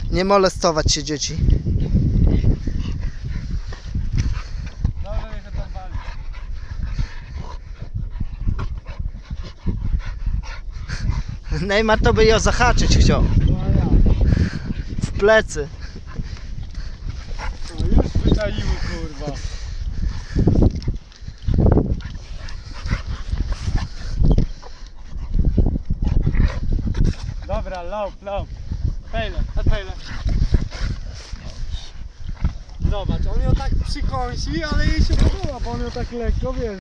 Nie molestować się dzieci. Dobra, niech tam wali. Neymar to by ją zahaczyć chciał. W plecy. No już wyczaiło, kurwa. Dobra, low. Pejle. Zobacz, on ją tak przykąsi, ale jej się podoba, bo on ją tak lekko, wiesz.